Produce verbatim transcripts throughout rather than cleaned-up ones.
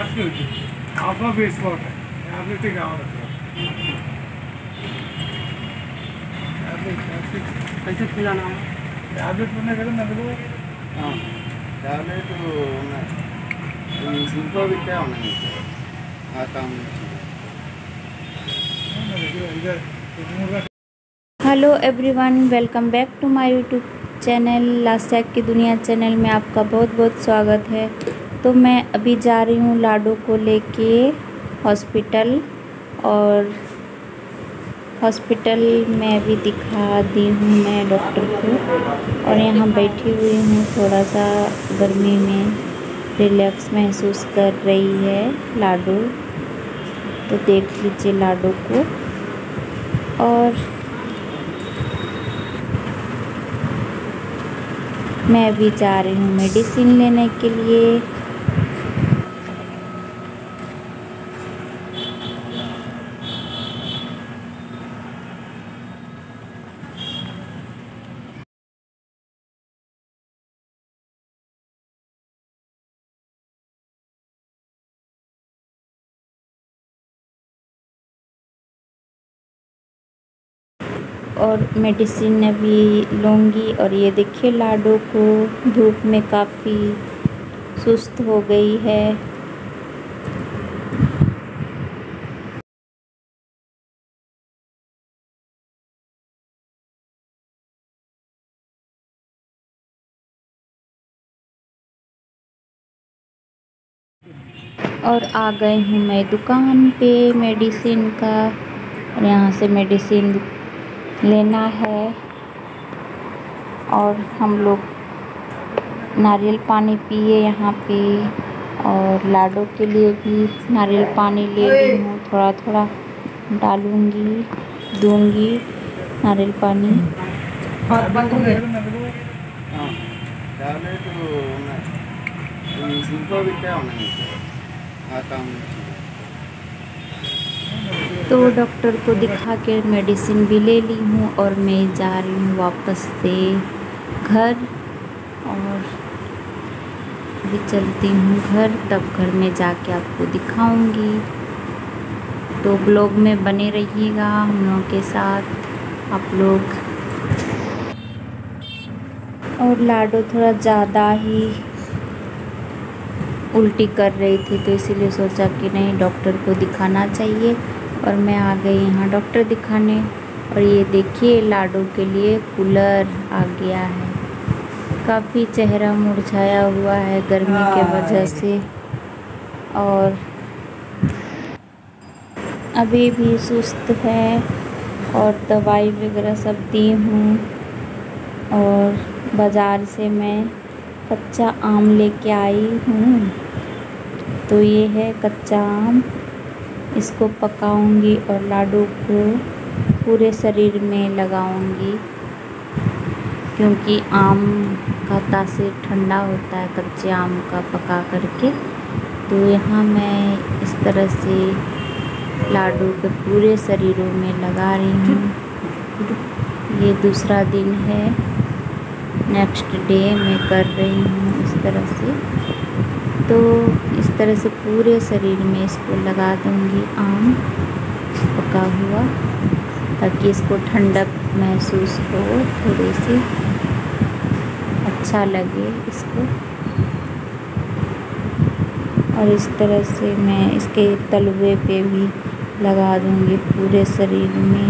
Costly వచ్చింది half of వేసుకోవాలి tablet కావాలి कैसे खिलाना ట్యాబ్లెట్ ఉన్నాయి కదా నలుగు ట్యాబ్లెట్ ఉన్నాయి ఇంకో బిట్టే ఉన్నాయి hello everyone, welcome back to my YouTube channel लास्टैग की दुनिया चैनल में आपका बहुत बहुत स्वागत है। तो मैं अभी जा रही हूँ लाडो को लेके हॉस्पिटल, और हॉस्पिटल में अभी दिखा दी हूँ मैं डॉक्टर को, और यहाँ बैठी हुई हूँ। थोड़ा सा गर्मी में रिलैक्स महसूस कर रही है लाडो, तो देख लीजिए लाडो को। और मैं अभी जा रही हूँ मेडिसिन लेने के लिए। और मेडिसिन अभी लूँगी। और ये देखिए लाडो को धूप में काफ़ी सुस्त हो गई है। और आ गई हूँ मैं दुकान पे मेडिसिन का, और यहाँ से मेडिसिन लेना है। और हम लोग नारियल पानी पिए यहाँ पे, और लाडो के लिए भी नारियल पानी ले ली हूँ। थोड़ा थोड़ा डालूँगी, दूँगी नारियल पानी। और बंद हो गए नలుగు ట్యాబ్లెట్ ఉన్నాయి ఇంకో బిట్టే ఉన్నాయి तो डॉक्टर को दिखा के मेडिसिन भी ले ली हूँ, और मैं जा रही हूँ वापस से घर। और अभी चलती हूँ घर, तब घर में जाके आपको दिखाऊंगी। तो ब्लॉग में बने रहिएगा हम लोगों के साथ आप लोग। और लाडो थोड़ा ज़्यादा ही उल्टी कर रही थी, तो इसीलिए सोचा कि नहीं डॉक्टर को दिखाना चाहिए। और मैं आ गई यहाँ डॉक्टर दिखाने। और ये देखिए लाडो के लिए कूलर आ गया है। काफ़ी चेहरा मुरझाया हुआ है गर्मी के वजह से, और अभी भी सुस्त है। और दवाई वगैरह सब दी हूँ। और बाज़ार से मैं कच्चा आम लेके आई हूँ। तो ये है कच्चा आम, इसको पकाऊंगी और लाडो को पूरे शरीर में लगाऊंगी, क्योंकि आम का तासीर ठंडा होता है कच्चे आम का पका करके। तो यहाँ मैं इस तरह से लाडो के पूरे शरीरों में लगा रही हूँ। ये दूसरा दिन है, नेक्स्ट डे मैं कर रही हूँ इस तरह से। तो इस तरह से पूरे शरीर में इसको लगा दूँगी आम पका हुआ, ताकि इसको ठंडक महसूस हो, थोड़ी सी अच्छा लगे इसको। और इस तरह से मैं इसके तलवे पे भी लगा दूँगी पूरे शरीर में।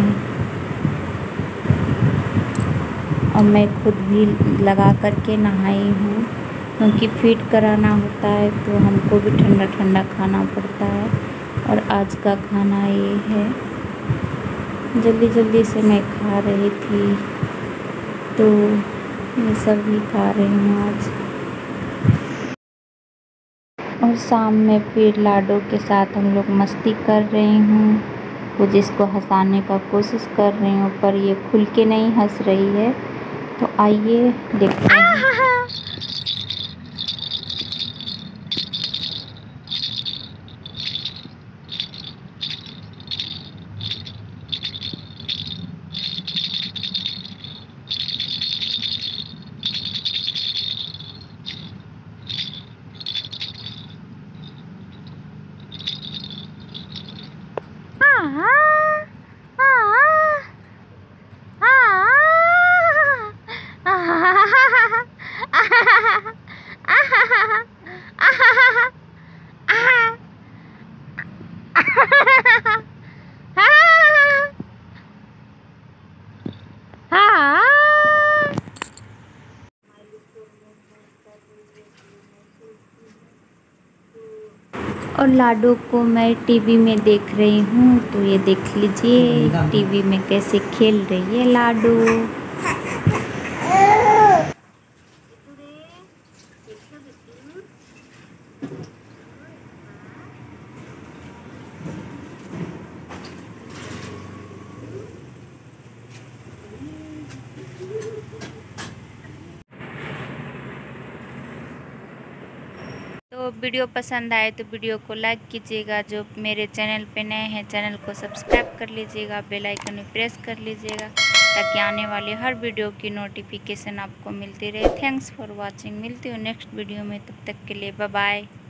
और मैं खुद भी लगा करके नहाई हूँ, क्योंकि फीड कराना होता है तो हमको भी ठंडा ठंडा खाना पड़ता है। और आज का खाना ये है, जल्दी जल्दी से मैं खा रही थी, तो ये सब भी खा रही हूँ आज। और शाम में फिर लाडो के साथ हम लोग मस्ती कर रही हूँ, तो जिसको हंसाने का कोशिश कर रही हूँ, पर ये खुल के नहीं हंस रही है। तो आइए देखते हैं। और लाडू को मैं टीवी में देख रही हूँ, तो ये देख लीजिए टीवी में कैसे खेल रही है लाडू। तो वीडियो पसंद आए तो वीडियो को लाइक कीजिएगा। जो मेरे चैनल पे नए हैं चैनल को सब्सक्राइब कर लीजिएगा, बेल आइकन में प्रेस कर लीजिएगा ताकि आने वाले हर वीडियो की नोटिफिकेशन आपको मिलती रहे। Thanks for watching. मिलती हूँ नेक्स्ट वीडियो में, तब तक के लिए बाय बाय।